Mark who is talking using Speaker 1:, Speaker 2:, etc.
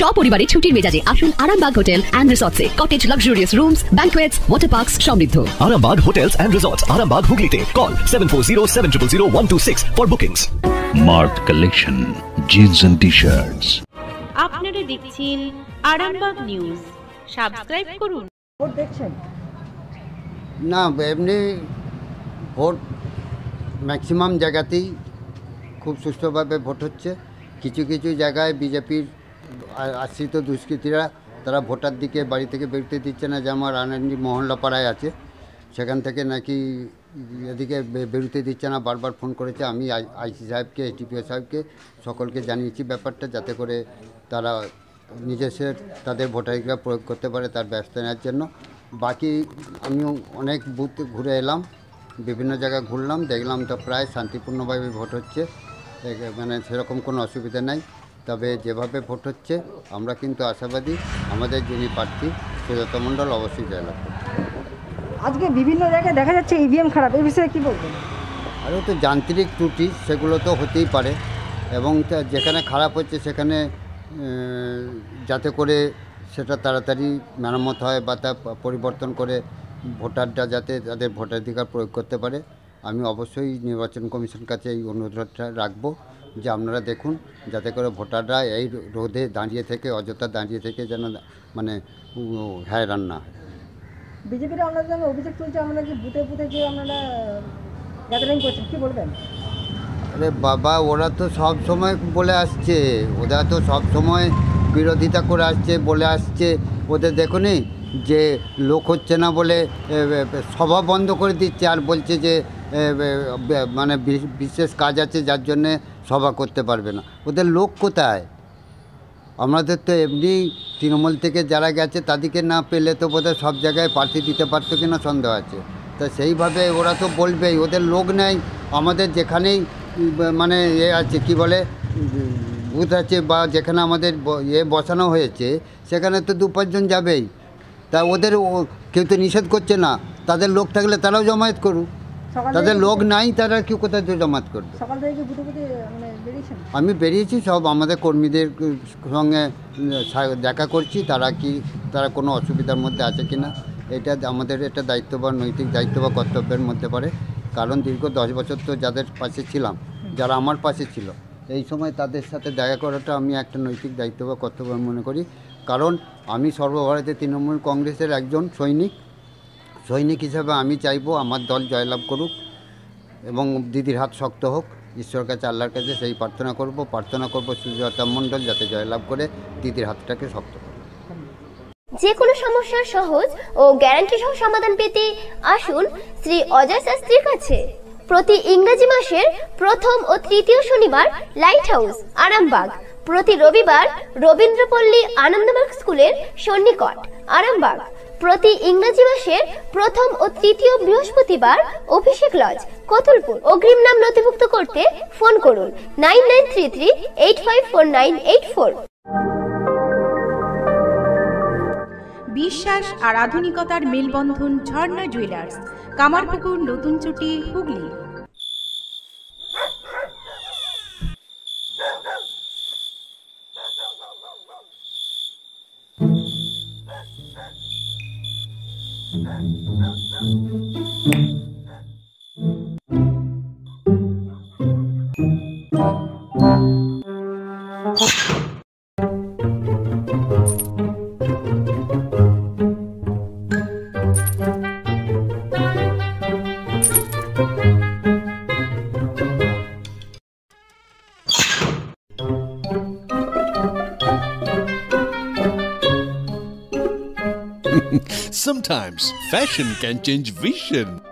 Speaker 1: সপরিবারে ছুটির মেজাজে আসুন আরামবাগ হোটেল এন্ড রিসর্টসে। Cottage luxurious rooms, banquets, water parks সমৃদ্ধ।
Speaker 2: Arambagh Hotels and Resorts, Arambagh Hooghly. Call 7407000126 for bookings.
Speaker 3: Mart Collection, Jeans and T-shirts.
Speaker 4: আপনারা দেখছেন আরামবাগ নিউজ। সাবস্ক্রাইব করুন।
Speaker 5: ভোট দেখছেন
Speaker 6: না, এমনি ভোট ম্যাক্সিমাম জায়গাতেই খুব সুষ্ঠুভাবে ভোট হচ্ছে। কিছু কিছু জায়গায় বিজেপির আশ্রিত দুষ্কৃতীরা তারা ভোটার দিকে বাড়ি থেকে বেরোতে দিচ্ছে না। যেমন রানান্দি মহল্লা পাড়ায় আছে, সেখান থেকে নাকি এদিকে বেরোতে দিচ্ছে না, বারবার ফোন করেছে। আমি আইসি সাহেবকে, এসডিপিও সাহেবকে সকলকে জানিয়েছি ব্যাপারটা, যাতে করে তারা নিজস্বের তাদের ভোটাধিকার প্রয়োগ করতে পারে, তার ব্যবস্থা নেওয়ার জন্য। বাকি আমিও অনেক বুথ ঘুরে এলাম, বিভিন্ন জায়গায় ঘুরলাম, দেখলাম তো প্রায় শান্তিপূর্ণভাবে ভোট হচ্ছে, মানে সেরকম কোনো অসুবিধা নাই। তবে যেভাবে ভোট হচ্ছে আমরা কিন্তু আশাবাদী আমাদের যিনি প্রার্থী সুজাতা মণ্ডল অবশ্যই জয়লাভ করবে।
Speaker 5: আজকে বিভিন্ন জায়গায় দেখা যাচ্ছে ইভিএম খারাপ, এই বিষয়ে কী বলবেন?
Speaker 6: আরও তো যান্ত্রিক ত্রুটি, সেগুলো তো হতেই পারে, এবং যেখানে খারাপ হচ্ছে সেখানে যাতে করে সেটা তাড়াতাড়ি মেরামত হয় বা তা পরিবর্তন করে ভোটাররা যাতে তাদের ভোটাধিকার প্রয়োগ করতে পারে। আমি অবশ্যই নির্বাচন কমিশন কাছে এই অনুরোধটা রাখবো যে আপনারা দেখুন যাতে করে ভোটাররা এই রোদে দাঁড়িয়ে থেকে, অযথা দাঁড়িয়ে থেকে যেন মানে হয়রান না হয়।
Speaker 5: বিজেপির আপনাদের নামে অভিযোগ তুলছে, আপনারা যে বুথে বুথে যে আপনারা গ্যাদারিং করছেন, কী বলবেন?
Speaker 6: আরে বাবা, ওরা তো সব সময় বলে আসছে, ওরা তো সব সময় বিরোধিতা করে আসছে, বলে আসছে। ওদের দেখুনি যে লোক হচ্ছে না বলে সভা বন্ধ করে দিচ্ছে, আর বলছে যে মানে বিশেষ কাজ আছে যার জন্যে সভা করতে পারবে না। ওদের লোক কোথায়? আমাদের তো এমনি তৃণমূল থেকে যারা গেছে তাদেরকে না পেলে তো বোধহয় সব জায়গায় প্রার্থী দিতে পারতো কিনা সন্দেহ আছে। তা সেইভাবে ওরা তো বলবেই, ওদের লোক নেই। আমাদের যেখানেই মানে আছে কি বলে বুথ আছে বা যেখানে আমাদের বসানো হয়েছে সেখানে তো 2-5 জন যাবেই। তা ওদের কেউ তো নিষেধ করছে না, তাদের লোক থাকলে তারাও জমায়েত করুক। তাদের লোক নাই, তারা কি কোথায় জমায়েত করবে? আমি বেরিয়েছি, সব আমাদের কর্মীদের সঙ্গে দেখা করছি, তারা কোনো অসুবিধার মধ্যে আছে কি না। এটা আমাদের একটা দায়িত্ব বা নৈতিক দায়িত্ব বা কর্তব্যের মধ্যে পড়ে। কারণ দীর্ঘ 10 বছর তো যাদের পাশে ছিলাম, যারা আমার পাশে ছিল, এই সময় তাদের সাথে দেখা করাটা আমি একটা নৈতিক দায়িত্ব বা কর্তব্য মনে করি। কারণ আমি সর্বভারতীয় তৃণমূল কংগ্রেসের একজন সৈনিক হিসাবে আমি চাইবো আমার দল জয়লাভ করুক এবং দিদির হাত শক্ত হোক। ঈশ্বর কাছে, আল্লাহর কাছে সেই প্রার্থনা করব সুজাতা মণ্ডল যাতে জয়লাভ করে দিদির হাতটাকে শক্ত করে।
Speaker 7: যে কোনো সমস্যার সহজ ও গ্যারান্টি সহ সমাধান পেতে আসুন শ্রী অজয় শাস্ত্রীর কাছে। প্রতি ইংরেজি মাসের প্রথম ও তৃতীয় শনিবার লাইট হাউস আরামবাগ, প্রতি রবিবার রবীন্দ্রপল্লী আনন্দমার্গ স্কুলের সন্নিকট আরামবাগ, প্রতি ইংরেজি মাসের প্রথম ও তৃতীয় বৃহস্পতিবার অভিষেক লজ কতুলপুর। অগ্রিম নাম নথিভুক্ত করতে ফোন করুন 9933854984।
Speaker 4: বিশ্বাস আর আধুনিকতার মেলবন্ধন ঝর্ণা জুয়েলার্স, কামারপুকুর, নতুন চুটি, Hooghly.
Speaker 8: Sometimes fashion can change vision.